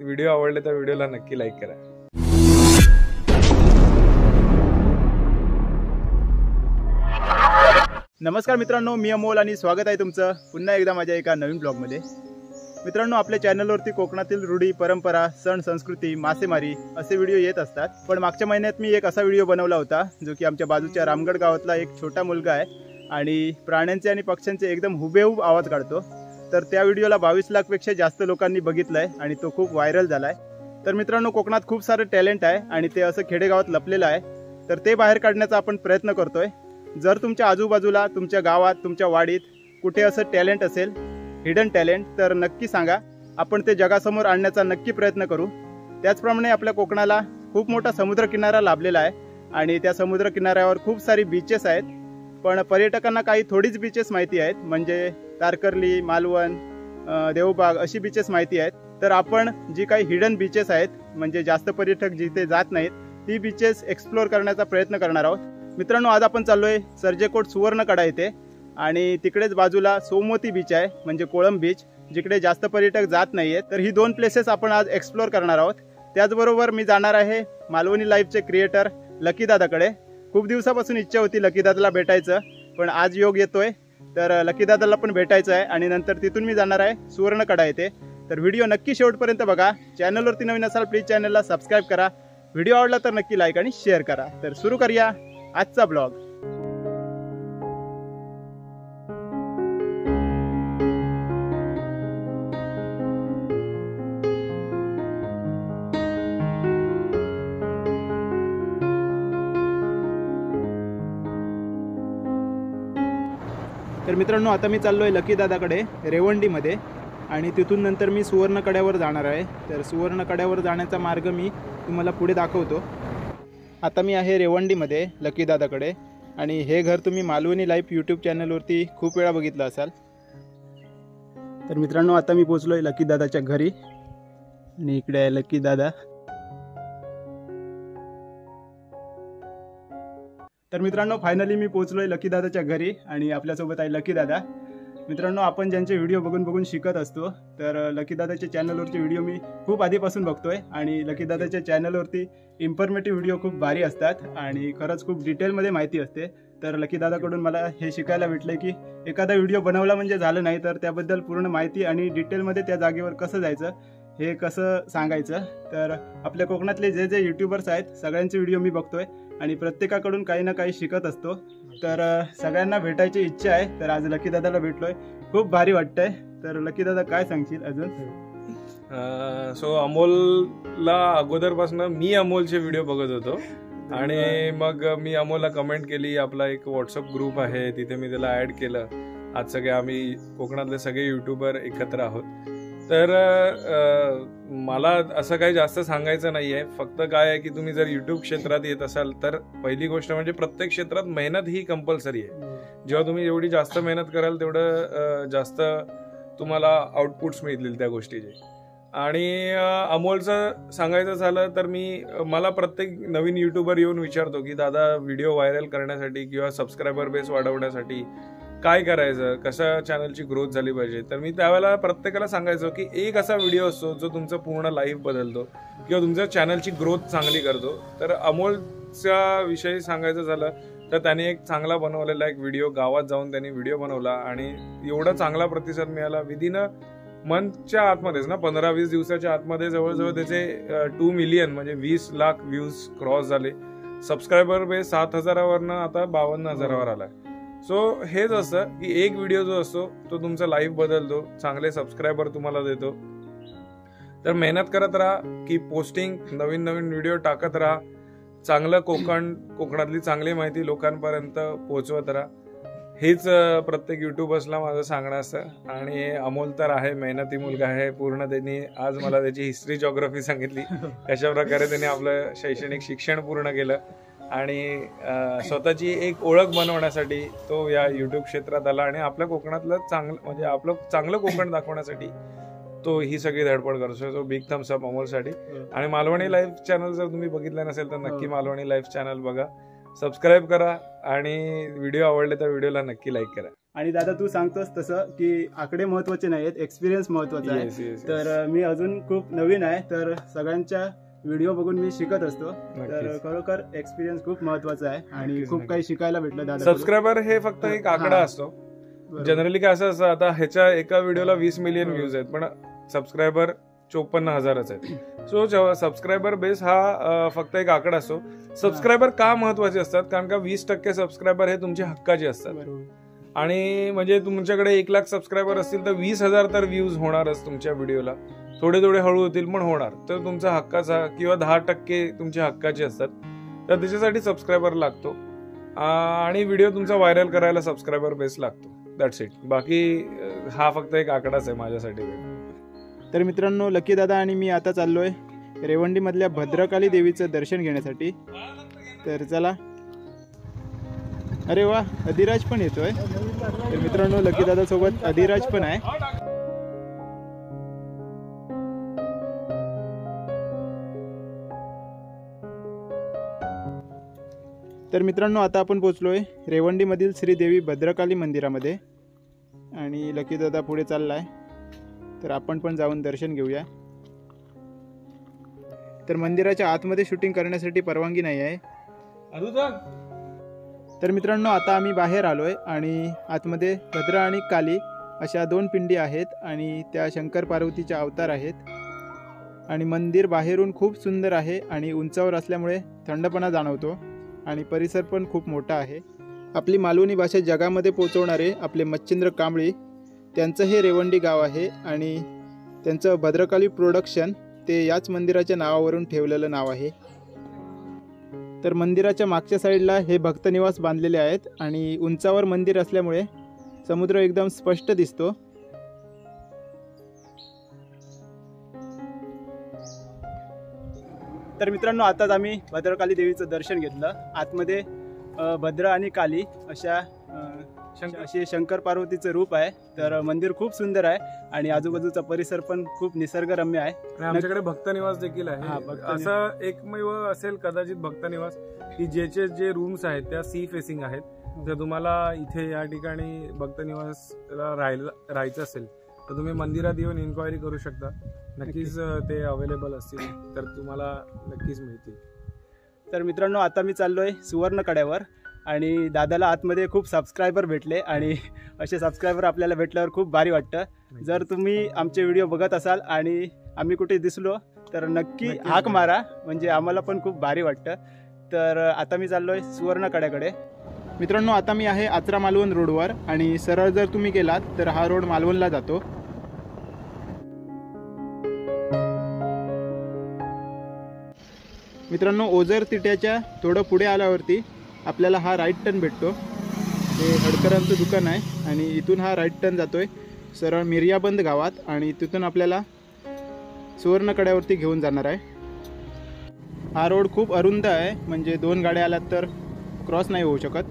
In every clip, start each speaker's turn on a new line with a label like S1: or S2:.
S1: Video आवडले तर व्हिडिओला नक्की लाईक करा।
S2: नमस्कार मित्रांनो, मी अमोल आणि स्वागत आहे तुमचं पुन्हा एकदा माझ्या एका नवीन ब्लॉगमध्ये। मित्रांनो, आपल्या चॅनलवरती कोकणातील रूढी, परंपरा, सण, संस्कृती, मासेमारी असे व्हिडिओ येत असतात। पण मागच्या महिन्यात मी एक असा व्हिडिओ बनवला होता जो की आमच्या बाजूच्या रामगड गावातला एक छोटा मुलगा आहे आणि प्राण्यांचे आणि पक्ष्यांचे एकदम हुबेहूब आवाज काढतो। तर त्या व्हिडिओला 22 लाखपेक्षा जास्त लोकांनी बघितलाय आणि तो खूप व्हायरल झालाय। तर मित्रांनो, कोकणात खूप सारे टॅलेंट आहे आणि ते असं खेडेगावात लपलेलं आहे, तर ते बाहेर काढण्याचा आपण प्रयत्न करतोय। जर तुमच्या आजूबाजूला, तुमच्या गावात, तुमच्या वाडीत कुठे असं टॅलेंट असेल, हिडन टॅलेंट, तर नक्की सांगा, आपण ते जगासमोर आणण्याचा नक्की प्रयत्न करू। त्याचप्रमाणे आपल्या कोकणाला खूप मोठा समुद्रकिनारा लाभलेला आहे आणि त्या समुद्रकिनाऱ्यावर खूप सारी बीचेस आहेत, पण पर्यटकांना काही थोडीच बीचेस माहिती आहेत, म्हणजे तारकर्ली, मालवण, देवबाग अशी बीचेस माहिती आहेत। तर आपण जी काही हिडन बीचेस आहेत, म्हणजे जास्त पर्यटक जिथे जात नाहीत, ती बीचेस एक्सप्लोर करण्याचा प्रयत्न करणार आहोत। मित्रांनो, आज आपण चाललोय सर्जेकोट सुवर्णकडा येथे आणि तिकडेच बाजूला सोमवती बीच आहे, म्हणजे कोळंब बीच, जिकडे जास्त पर्यटक जात नाहीयेत। तर ही दोन प्लेसेस आपण आज एक्सप्लोर करणार आहोत। त्याचबरोबर मी जाणार आहे मालवणी लाईव्हचे क्रिएटर लकी दादाकडे। खूप दिवसापासून इच्छा होती लकी दादाला भेटायचं, पण आज योग येतोय, तर लकी दादाला पण भेटायचं आहे आणि नंतर तिथून मी जाणार आहे सुवर्णकडा येथे। तर व्हिडिओ नक्की शेवटपर्यंत बघा। चॅनलवरती नवीन असाल प्लीज चॅनलला सबस्क्राईब करा, व्हिडिओ आवडला तर नक्की लाईक आणि शेअर करा। तर सुरू करूया आजचा ब्लॉग। तर मित्रांनो, आता मी चाललोय लकी दादाकडे रेवंडीमध्ये आणि तिथून नंतर मी सुवर्णकड्यावर जाणार आहे। तर सुवर्णकड्यावर जाण्याचा मार्ग मी तुम्हाला पुढे दाखवतो। आता मी आहे रेवंडीमध्ये लकी दादाकडे आणि हे घर तुम्ही मालवणी लाईव्ह यूट्यूब चॅनलवरती खूप वेळा बघितलं असाल। तर मित्रांनो, आता मी पोहोचलोय लकी दादाच्या घरी आणि इकडे आहे लकी दादा। तर मित्रांनो, फायनली मी पोहोचलोय लकी दादाच्या घरी आणि आपल्यासोबत आहे लकी दादा। मित्रांनो, आपण ज्यांचे व्हिडिओ बघून बघून शिकत असतो, तर लकी दादाच्या चॅनलवरचे व्हिडिओ मी खूप आधीपासून बघतोय आणि लकी दादाच्या चॅनलवरती इन्फॉर्मेटिव्ह व्हिडिओ खूप भारी असतात आणि खरंच खूप डिटेलमध्ये माहिती असते। तर लकी दादाकडून मला हे शिकायला भेटलं की एखादा व्हिडिओ बनवला म्हणजे झालं नाही, तर त्याबद्दल पूर्ण माहिती आणि डिटेलमध्ये त्या जागेवर कसं जायचं, हे कसं सांगायचं। तर आपल्या कोकणातले जे जे यूट्यूबर्स आहेत सगळ्यांचे व्हिडिओ मी बघतोय आणि प्रत्येकाकडून काही ना काही शिकत असतो। तर सगळ्यांना भेटायची इच्छा आहे, तर आज लकी दादाला भेटलोय, खूप भारी वाटतंय। तर लकी दादा, काय सांगशील अजून?
S1: सो अमोलला अगोदरपासून मी अमोलचे व्हिडिओ बघत होतो आणि मग मी अमोलला कमेंट केली। आपला एक व्हॉट्सअप ग्रुप आहे, तिथे मी त्याला ऍड केलं। आज सगळे आम्ही कोकणातले सगळे युट्यूबर एकत्र आहोत। तर मला असं काही जास्त सांगायचं नाही आहे, फक्त काय आहे की तुम्ही जर यूट्यूब क्षेत्रात येत असाल तर पहिली गोष्ट म्हणजे प्रत्येक क्षेत्रात मेहनत ही कंपल्सरी आहे। जेव्हा तुम्ही एवढी जास्त मेहनत कराल तेवढं जास्त तुम्हाला आउटपुट्स मिळतील त्या गोष्टीचे। आणि अमोलचं सांगायचं झालं तर मला प्रत्येक नवीन युट्यूबर येऊन विचारतो की दादा, व्हिडिओ व्हायरल करण्यासाठी किंवा सबस्क्रायबर बेस वाढवण्यासाठी काय करायचं, कशा चॅनलची ग्रोथ झाली पाहिजे। तर मी त्यावेळेला प्रत्येकाला सांगायचो की एक असा व्हिडिओ असतो जो तुमचं पूर्ण लाईफ बदलतो किंवा तुमच्या चॅनलची ग्रोथ चांगली करतो। तर अमोलच्या विषयी सांगायचं झालं तर त्याने एक चांगला बनवलेला एक व्हिडिओ, गावात जाऊन त्यांनी व्हिडिओ बनवला आणि एवढा चांगला प्रतिसाद मिळाला। विदिन मंथच्या आतमध्येच ना, 15-20 दिवसाच्या आतमध्ये जवळजवळ त्याचे 2 मिलियन म्हणजे 20 लाख व्ह्यूज क्रॉस झाले। सबस्क्रायबर बेस 7,000वरनं आता 52,000वर आलाय। सो हेच असतं की एक व्हिडिओ जो असतो तो तुमचा लाईफ बदलतो, चांगले सबस्क्रायबर तुम्हाला देतो। तर मेहनत करत राहा की पोस्टिंग, नवीन नवीन व्हिडिओ टाकत राहा, चांगलं कोकणातली चांगली माहिती लोकांपर्यंत पोहोचवत राहा। हेच प्रत्येक युट्यूबर्सला माझं सांगणं असतं। आणि अमोल तर आहे, मेहनती मुलगा आहे पूर्ण। त्यांनी आज मला त्याची हिस्ट्री, जॉग्राफी सांगितली, कशा प्रकारे त्यांनी आपलं शैक्षणिक शिक्षण पूर्ण केलं आणि स्वतःची एक ओळख बनवण्यासाठी तो या युट्यूब क्षेत्रात आला आणि आपल्या कोकणातलं आपलं चांगलं कोकण दाखवण्यासाठी तो ही सगळी धडपड करतो। सो बिग थम्स अप अमोलसाठी। आणि मालवणी लाईव्ह चॅनल जर तुम्ही बघितलं नसेल तर नक्की मालवणी लाईव्ह चॅनल बघा, सबस्क्राईब करा आणि व्हिडिओ आवडले तर व्हिडिओला नक्की लाईक करा।
S2: आणि दादा तू सांगतोस तसं की आकडे महत्वाचे नाहीत, एक्सपिरियन्स महत्वाचा आहे.
S1: Yes, yes, yes.
S2: तर मी अजून खूप नवीन आहे, तर सगळ्यांच्या व्हिडिओ बघून मी शिकत असतो. तर
S1: नक्कीच.
S2: खरोखर एक्सपिरियन्स खूप महत्वाचा आहे आणि
S1: नक्कीच,
S2: खूप
S1: नक्कीच.
S2: काही शिकायला भेटलं दादा.
S1: सबस्क्रायबर हे फक्त एक आकडा असतो. जनरली काय असं आता ह्याच्या एका व्हिडिओला 20 मिलियन व्ह्यूज आहेत, पण सबस्क्रायबर 54,000च आहेत. सो सबस्क्रायबर बेस हा फक्त एक आकडा असतो. सबस्क्रायबर का महत्वाचे असतात? कारण का 20% सबस्क्रायबर हे तुमचे हक्काचे असतात. आणि म्हणजे तुमच्याकडे 1 लाख सबस्क्रायबर असतील तर 20,000 तर व्ह्यूज होणारच तुमच्या व्हिडिओला. थोडे थोडे हळू होतील पण होणार. तर तुमचा हक्काचा किंवा 10% तुमचे हक्काचे असतात, तर त्याच्यासाठी सबस्क्रायबर लागतो. आणि व्हिडिओ तुमचा व्हायरल करायला सबस्क्रायबर बेस लागतो. That's it. बाकी हा फक्त एक आकडाच आहे माझ्यासाठी.
S2: तर मित्रांनो, लकी दादा आणि मी आता चाललोय रेवंडीमधल्या भद्रकाली देवीचं दर्शन घेण्यासाठी. तर चला. अरे वा, अधिराज पण येतोय. तर मित्रांनो, लकी दादा सोबत अधिराज पण आहे. तर मित्रांनो, आता आपण पोहोचलोय रेवंडीमधील श्रीदेवी भद्रकाली मंदिरामध्ये आणि लकी दादा पुढे चाललाय. तर आपण पण जाऊन दर्शन घेऊया. तर मंदिराच्या आतमध्ये शूटिंग करण्यासाठी परवानगी नाही आहे. तर मित्रांनो, आता आम्ही बाहेर आलोय आणि आतमध्ये भद्र आणि काली अशा 2 पिंडी आहेत आणि त्या शंकर पार्वतीचे अवतार आहेत. आणि मंदिर बाहेरून खूप सुंदर आहे आणि उंचावर असल्यामुळे थंडपणा जाणवतो आणि परिसर पण खूप मोठा आहे. आपली मालवणी भाषा जगामध्ये पोहोचवणारे आपले मच्छिंद्र कांबळी, त्यांचं हे रेवंडी गाव आहे आणि त्यांचं भद्रकाली प्रोडक्शन ते याच मंदिराच्या नावावरून ठेवलेलं नाव आहे. तर मंदिराच्या मागच्या साईडला हे भक्तनिवास बांधलेले आहेत आणि उंचावर मंदिर असल्यामुळे समुद्र एकदम स्पष्ट दिसतो. तर मित्रांनो, आताच आम्ही भद्रकाली देवीचं दर्शन घेतलं. आतमध्ये भद्र आणि काली असे शंकर पार्वतीचं रूप आहे. तर मंदिर खूप सुंदर आहे आणि आजूबाजूचा परिसर पण खूप निसर्गरम्य आहे.
S1: आमच्याकडे भक्तनिवास देखील
S2: हा,
S1: आहे.
S2: भक्तनिवास.
S1: असं एकमेव असेल कदाचित भक्तनिवास की ज्याचे जे रूम्स आहेत त्या सी फेसिंग आहेत. जर तुम्हाला इथे या ठिकाणी भक्तनिवासला राहायचं असेल तर तुम्ही मंदिरात येऊन इन्क्वायरी करू शकता. नक्कीच ते अवेलेबल असतील तर तुम्हाला नक्कीच मिळतील.
S2: तर मित्रांनो, आता मी चाललोय सुवर्ण कड्यावर आणि दादाला आतमध्ये खूप सबस्क्रायबर भेटले आणि असे सबस्क्रायबर आपल्याला भेटल्यावर खूप भारी वाटतं. जर तुम्ही आमचे व्हिडिओ बघत असाल आणि आम्ही कुठे दिसलो तर नक्की हाक मारा, म्हणजे आम्हाला पण खूप भारी वाटतं. तर आता मी चाललोय सुवर्ण कड्याकडे. मित्रांनो, आता मी आहे आचरा मालवण रोडवर आणि सरळ जर तुम्ही गेलात तर हा रोड मालवणला जातो. मित्रांनो, ओझर तिट्याच्या थोडं पुढे आल्यावरती आपल्याला हा राईट टर्न भेटतो. हे हडकरांचं दुकान आहे आणि इथून हा राईट टर्न जातोय सरळ मिर्याबंद गावात आणि तिथून आपल्याला सुवर्ण कड्यावरती घेऊन जाणार आहे. हा रोड खूप अरुंद आहे, म्हणजे 2 गाड्या आल्यात तर क्रॉस नाही होऊ शकत.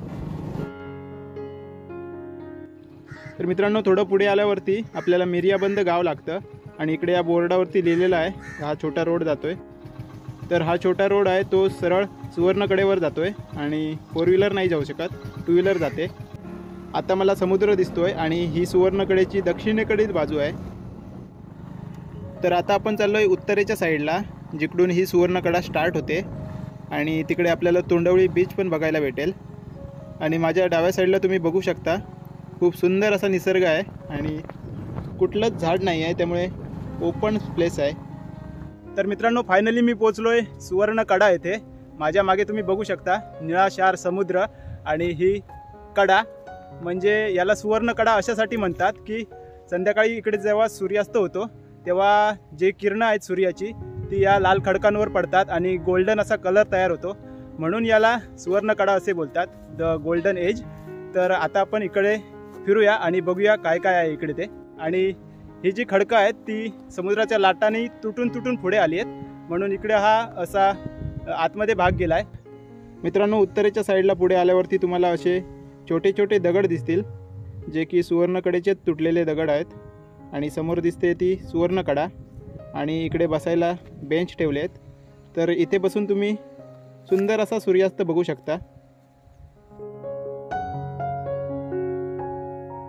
S2: तर मित्रांनो, थोडं पुढे आल्यावरती आपल्याला मिर्याबंद गाव लागतं आणि इकडे या बोर्डावरती लिहिलेलं आहे हा छोटा रोड जातोय. तर हा छोटा रोड आहे तो सरळ सुवर्णकडेवर जातोय आणि 4 व्हीलर नाही जाऊ शकत, 2 व्हीलर जाते. आता मला समुद्र दिसतोय आणि ही सुवर्णकडेची दक्षिणेकडील बाजू आहे. तर आता आपण चाललोय उत्तरेच्या साईडला, जिकडून ही सुवर्णकडा स्टार्ट होते आणि तिकडे आपल्याला तोंडवळी बीच पण बघायला भेटेल. आणि माझ्या डाव्या साईडला तुम्ही बघू शकता खूप सुंदर असा निसर्ग आहे आणि कुठलंच झाड नाही आहे, त्यामुळे ओपन प्लेस आहे. तर मित्रांनो, फायनली मी पोचलोय सुवर्णकडा येथे. माझ्या मागे तुम्ही बघू शकता निळाशार समुद्र आणि ही कडा, म्हणजे याला सुवर्णकडा अशासाठी म्हणतात की संध्याकाळी इकडे जेव्हा सूर्यास्त होतो तेव्हा जे किरणं आहेत सूर्याची ती या लाल खडकांवर पडतात आणि गोल्डन असा कलर तयार होतो, म्हणून याला सुवर्णकडा असे बोलतात, द गोल्डन एज. तर आता आपण इकडे फिरूया आणि बघूया काय काय आहे इकडे ते. आणि ही जी खडकं आहेत ती समुद्राच्या लाटांनी तुटून तुटून पुढे आली आहेत, म्हणून इकडे हा असा आतमध्ये भाग गेला आहे. मित्रांनो, उत्तरेच्या साईडला पुढे आल्यावरती तुम्हाला असे छोटे छोटे दगड दिसतील, जे की सुवर्णकडेचेच तुटलेले दगड आहेत. आणि समोर दिसते ती सुवर्णकडा आणि इकडे बसायला बेंच ठेवले आहेत. तर इथे बसून तुम्ही सुंदर असा सूर्यास्त बघू शकता.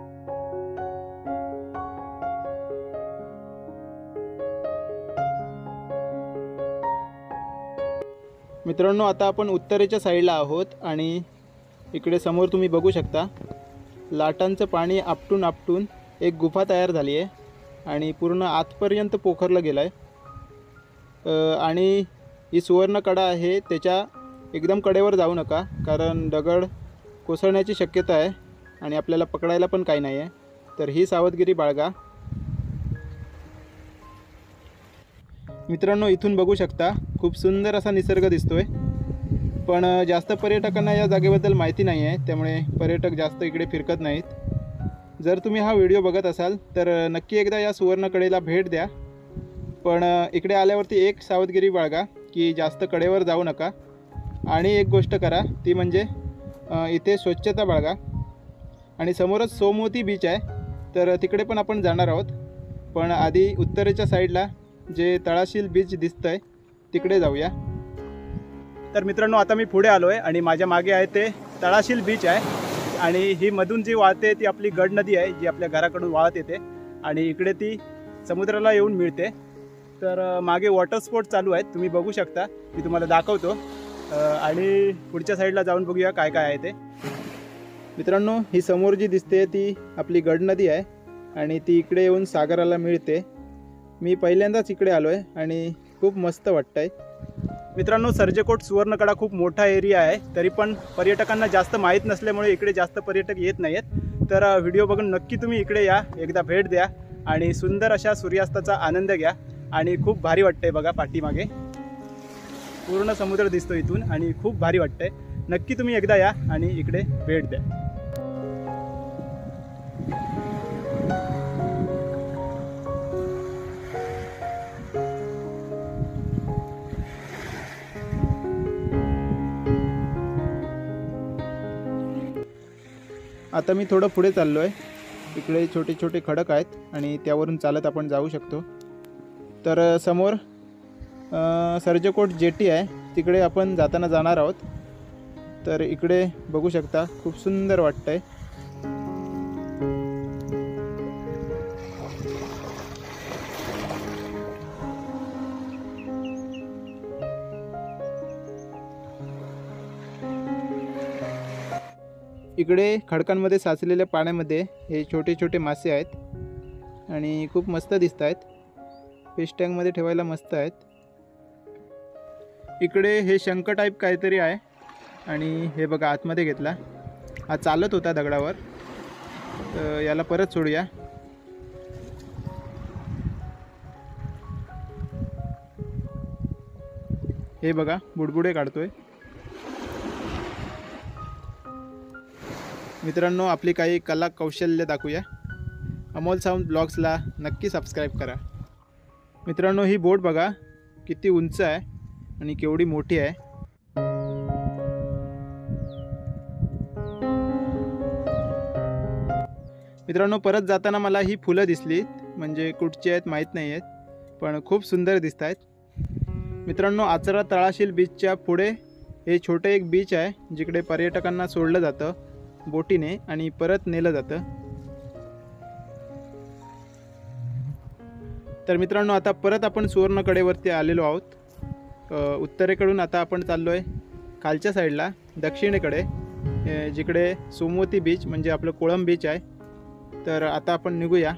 S2: मित्रांनो, आता आपण उत्तरेच्या साईडला आहोत आणि इकडे समोर तुम्ही बघू शकता लाटांचं पाणी आपटून आपटून एक गुफा तयार झाली आहे आणि पूर्ण आतपर्यंत पोखरलं गेलं आहे. आणि ही सुवर्णकडा आहे, त्याच्या एकदम कडेवर जाऊ नका, कारण दगड कोसळण्याची शक्यता आहे आणि आपल्याला पकडायला पण काही नाही आहे. तर ही सावधगिरी बाळगा. मित्रांनो, इथून बघू शकता खूप सुंदर असा निसर्ग दिसतोय, पण जास्त पर्यटकांना या जागेबद्दल माहिती नाही आहे, त्यामुळे पर्यटक जास्त इकडे फिरकत नाहीत. जर तुम्ही हा व्हिडिओ बघत असाल तर नक्की एकदा या सुवर्णकडेला भेट द्या. पण इकडे आल्यावरती एक सावधगिरी बाळगा की जास्त कडेवर जाऊ नका. आणि एक गोष्ट करा, ती म्हणजे इथे स्वच्छता बाळगा. आणि समोरच सोमवती बीच आहे, तर तिकडे पण आपण जाणार आहोत. पण आधी उत्तरेच्या साईडला जे तळाशील बीच दिसतंय तिकडे जाऊया. तर मित्रांनो, आता मी पुढे आलो आहे आणि माझ्या मागे आहे ते तळाशील बीच आहे. आणि ही मधून जी वाहते ती आपली गड नदी आहे, जी आपल्या घराकडून वाहत येते आणि इकडे ती समुद्राला येऊन मिळते. तर मागे वॉटर स्पोर्ट चालू आहेत, तुम्ही बघू शकता. मी तुम्हाला दाखवतो आणि पुढच्या साईडला जाऊन बघूया काय काय आहे ते. मित्रांनो, ही समोर जी दिसते ती आपली गड नदी आहे आणि ती इकडे येऊन सागराला मिळते. मी पहिल्यांदाच इकडे आलो आहे आणि खूप मस्त वाटतं आहे. मित्रांनो, सर्जेकोट सुवर्णकडा खूप मोठा एरिया आहे, तरी पण पर्यटकांना जास्त माहीत नसल्यामुळे इकडे जास्त पर्यटक येत नाही आहेत. तर व्हिडिओ बघून नक्की तुम्ही इकडे या, एकदा भेट द्या आणि सुंदर अशा सूर्यास्ताचा आनंद घ्या. आणि खूप भारी वाटतंय बघा, पाठीमागे पूर्ण समुद्र दिसतो इथून आणि खूप भारी वाटतंय. नक्की तुम्ही एकदा या आणि इकडे भेट द्या. आता मी थोडं पुढे चाललो आहे. इकडे छोटे छोटे खडक आहेत आणि त्यावरून चालत आपण जाऊ शकतो. तर समोर सर्जेकोट जेटी आहे, तिकडे आपण जाताना जाणार आहोत. तर इकडे बघू शकता खूप सुंदर वाटतंय. इकडे खडकांमध्ये साचलेल्या पाण्यामध्ये हे छोटे छोटे मासे आहेत आणि खूप मस्त दिसत आहेत. फिश टँकमध्ये ठेवायला मस्त आहेत. इकडे हे शंख टाईप काहीतरी आहे आणि हे बघा आतमध्ये घेतला. हा चालत होता दगडावर, तर याला परत सोडूया. हे बघा बुडबुडे काढतोय. मित्रांनो, आपली काही कला कौशल्य दाखवूया. अमोल सावंत ब्लॉग्सला नक्की सबस्क्राईब करा. मित्रांनो, ही बोट बघा किती उंच आहे आणि केवढी मोठी आहे. मित्रांनो, परत जाताना मला ही फुलं दिसली, म्हणजे कुठची आहेत माहीत नाही आहेत, पण खूप सुंदर दिसत आहेत. मित्रांनो, आचरा तळाशील बीचच्या पुढे हे छोटे एक बीच आहे, जिकडे पर्यटकांना सोडलं जातं बोटीने आणि परत नेलं जातं. तर मित्रांनो, आता परत आपण सुवर्णकडेवरती आलेलो आहोत. उत्तरेकडून आता आपण चाललो आहे खालच्या साईडला दक्षिणेकडे, जिकडे सोमवती बीच म्हणजे आपलं कोळंब बीच आहे. तर आता आपण निघूया.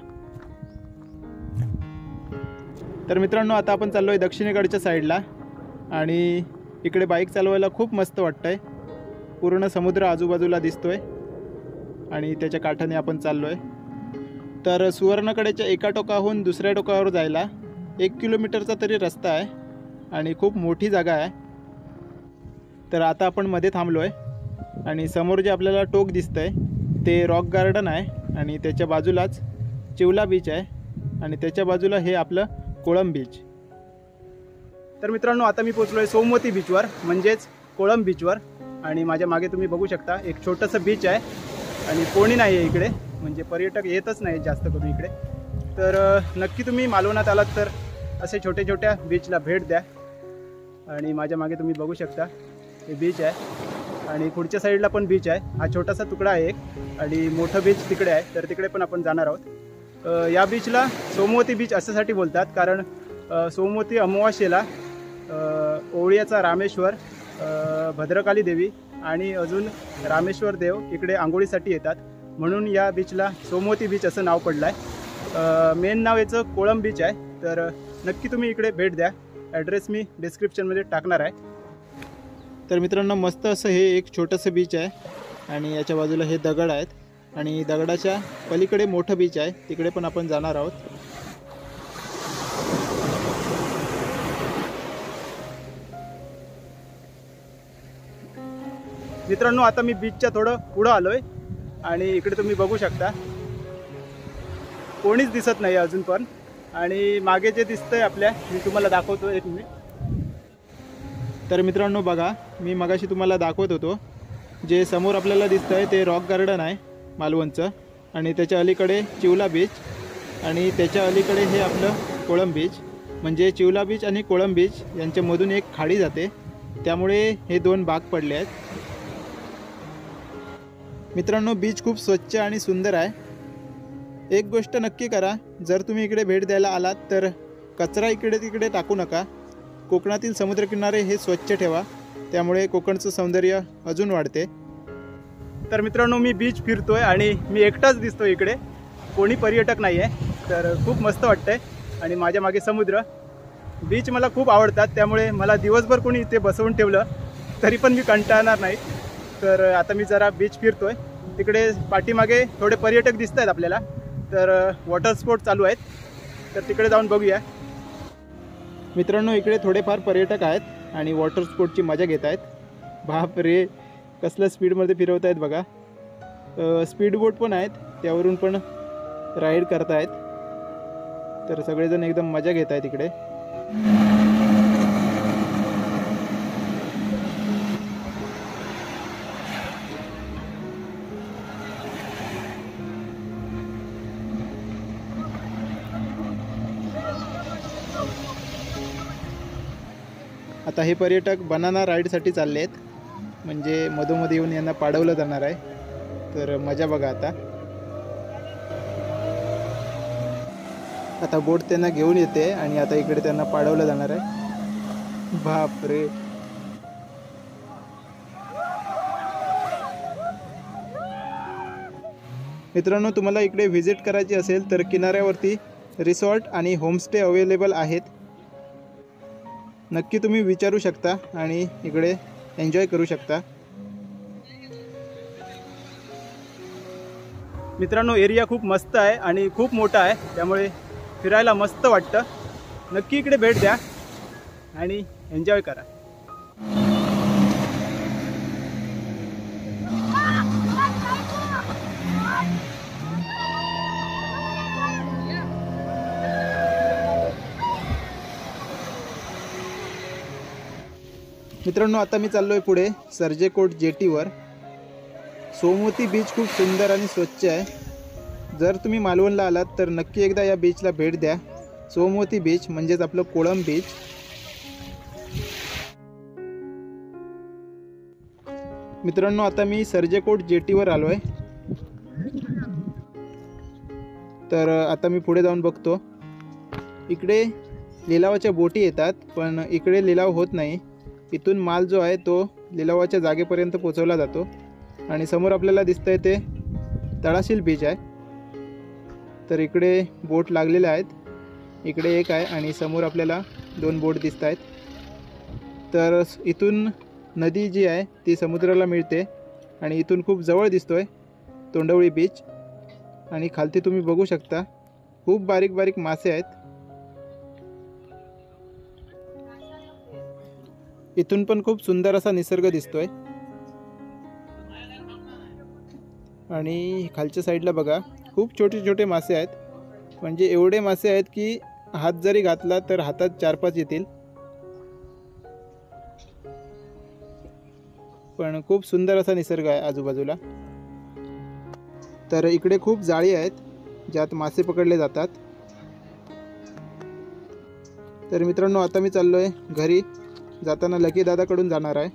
S2: तर मित्रांनो, आता आपण चाललो आहे दक्षिणेकडच्या साईडला आणि इकडे बाईक चालवायला खूप मस्त वाटतं आहे. पूर्ण समुद्र आजूबाजूला दिसतोय आणि त्याच्या काठाने आपण चाललो आहे. तर सुवर्णकडेच्या एका टोकाहून दुसऱ्या टोकावर जायला 1 किलोमीटरचा तरी रस्ता आहे आणि खूप मोठी जागा आहे. तर आता आपण मध्ये थांबलो आहे आणि समोर जे आपल्याला टोक दिसतंय ते रॉक गार्डन आहे आणि त्याच्या बाजूलाच चिवला बीच आहे आणि त्याच्या बाजूला हे आपलं कोळंब बीच. तर मित्रांनो, आता मी पोचलो आहे सोमवती बीचवर, म्हणजेच कोळंब बीचवर. आणि माझ्या मागे तुम्ही बघू शकता एक छोटंसं बीच आहे आणि कोणी नाही आहे इकडे, म्हणजे पर्यटक येतच नाही जास्त करून इकडे. तर नक्की तुम्ही मालवणात आलात तर असे छोटे छोट्या बीचला भेट द्या. आणि माझ्या मागे तुम्ही बघू शकता हे बीच आहे आणि पुढच्या साईडला पण बीच आहे. हा छोटासा तुकडा आहे एक आणि मोठं बीच तिकडे आहे, तर तिकडे पण आपण जाणार आहोत. या बीचला सोमवती बीच अशासाठी बोलतात कारण सोमवती अमावास्येला ओवळ्याचा रामेश्वर भद्रकाली देवी आणि अजून रामेश्वर देव इकडे आंघोळीसाठी येतात, म्हणून या बीचला सोमवती बीच असं नाव पडलं आहे. मेन नाव याचं कोळंब बीच आहे. तर नक्की तुम्ही इकडे भेट द्या. ॲड्रेस मी डिस्क्रिप्शनमध्ये टाकणार आहे. तर मित्रांनो, मस्त असं हे एक छोटंसं बीच आहे आणि याच्या बाजूला हे दगड आहेत आणि दगडाच्या पलीकडे मोठं बीच आहे, तिकडे पण आपण जाणार आहोत. मित्रांनो, आता मी बीचच्या थोडं पुढं आलो आहे आणि इकडे तुम्ही बघू शकता कोणीच दिसत नाही अजून पण. आणि मागे जे दिसतंय आपल्या, मी तुम्हाला दाखवतो एक मिनिट. तर मित्रांनो बघा, मी मगाशी तुम्हाला दाखवत होतो, जे समोर आपल्याला दिसतं आहे ते रॉक गार्डन आहे मालवणचं, आणि त्याच्या अलीकडे चिवला बीच, आणि त्याच्या अलीकडे हे आपलं कोळंब बीच. म्हणजे चिवला बीच आणि कोळंब बीच यांच्यामधून एक खाडी जाते, त्यामुळे हे दोन भाग पडले आहेत. मित्रांनो, बीच खूप स्वच्छ आणि सुंदर आहे. एक गोष्ट नक्की करा, जर तुम्ही इकडे भेट द्यायला आलात तर कचरा इकडे तिकडे टाकू नका. कोकणातील समुद्रकिनारे हे स्वच्छ ठेवा, त्यामुळे कोकणचं सौंदर्य अजून वाढते. तर मित्रांनो, मी बीच फिरतोय आणि मी एकटाच दिसतो इकडे, कोणी पर्यटक नाही आहे. तर खूप मस्त वाटतंय आणि माझ्या मागे समुद्र. बीच मला खूप आवडतात, त्यामुळे मला दिवसभर कोणी इथे बसवून ठेवलं तरी पण मी कंटाळणार नाही. तर आता मी जरा बीच फिरतोय. तिकडे पाठीमागे थोडे पर्यटक दिसत आहेत आपल्याला, तर वॉटर स्पोर्ट चालू आहेत, तर तिकडे जाऊन बघूया. मित्रांनो, इकडे थोडेफार पर्यटक आहेत आणि वॉटर स्पोर्टची मजा घेत आहेत. बाप रे, कसल्या स्पीडमध्ये फिरवत आहेत बघा. स्पीड बोट पण आहेत, त्यावरून पण राईड करत आहेत. तर सगळेजण एकदम मजा घेत आहेत इकडे. आता हे पर्यटक बनाना राईडसाठी चालले आहेत, म्हणजे मधोमध येऊन यांना पाडवलं जाणार आहे. तर मजा बघा. आता बोट त्यांना घेऊन येते आणि आता इकडे त्यांना पाडवलं जाणार आहे. बाप रे. मित्रांनो, तुम्हाला इकडे व्हिजिट करायची असेल तर किनाऱ्यावरती रिसॉर्ट आणि होमस्टे अवेलेबल आहेत. नक्की तुम्ही विचारू शकता आणि इकडे एन्जॉय करू शकता. मित्रांनो, एरिया खूप मस्त आहे आणि खूप मोठा आहे, त्यामुळे फिरायला मस्त वाटतं. नक्की इकडे भेट द्या आणि एन्जॉय करा. मित्रांनो, आता मी चाललो आहे पुढे सर्जेकोट जेटीवर. सोमवती बीच खूप सुंदर आणि स्वच्छ आहे. जर तुम्ही मालवणला आलात तर नक्की एकदा या बीचला भेट द्या. सोमवती बीच म्हणजेच आपलं कोळंब बीच. मित्रांनो, आता मी सर्जेकोट जेटीवर आलो आहे. तर आता मी पुढे जाऊन बघतो. इकडे लिलावाच्या बोटी येतात, पण इकडे लिलाव होत नाही. इथून माल जो आहे तो लिलावाच्या जागेपर्यंत पोहोचवला जातो. आणि समोर आपल्याला दिसतंय ते तळाशील बीच आहे. तर इकडे बोट लागलेल्या आहेत. इकडे एक आहे आणि समोर आपल्याला 2 बोट दिसत आहेत. तर इथून नदी जी आहे ती समुद्राला मिळते आणि इथून खूप जवळ दिसतोय तोंडवळी बीच. आणि खालती तुम्ही बघू शकता खूप बारीक बारीक मासे आहेत. इथून पण खूप सुंदर असा निसर्ग दिसतोय. आणि खालच्या साईडला बघा खूप छोटे छोटे मासे आहेत. म्हणजे एवढे मासे आहेत की हात जरी घातला तर हातात 4-5 येतील. पण खूप सुंदर असा निसर्ग आहे आजूबाजूला. तर इकडे खूप जाळी आहेत ज्यात मासे पकडले जातात. तर मित्रांनो, आता मी चाललोय घरी. जाताना लकी दादाकडून जाणार आहे.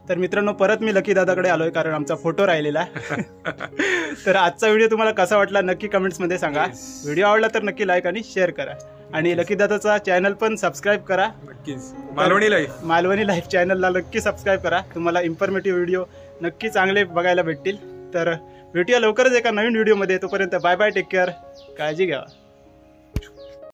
S2: तर मित्रांनो परत मी लकी दादाकडे आलोय कारण आमचा फोटो राहिलेला. तर आजचा व्हिडिओ तुम्हाला कसा वाटला नक्की कमेंट्समध्ये सांगा. व्हिडिओ आवडला तर नक्की लाईक आणि शेअर करा आणि लकी दादाचा चॅनल पण सबस्क्राईब करा.
S1: नक्कीच मालवणी लाईफ चॅनलला नक्की सबस्क्राईब करा. तुम्हाला इन्फॉर्मेटिव्ह व्हिडिओ नक्की चांगले बघायला भेटतील. तर भेटूया लवकरच एका नवीन व्हिडिओमध्ये. तोपर्यंत बाय बाय, टेक केअर, काळजी घ्या.